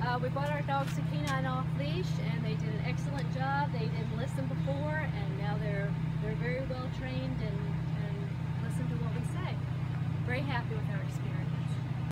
We brought our dogs to Canine Off-Leash, and they did an excellent job. They didn't listen before, and now they're very well trained and listen to what we say. Very happy with our experience.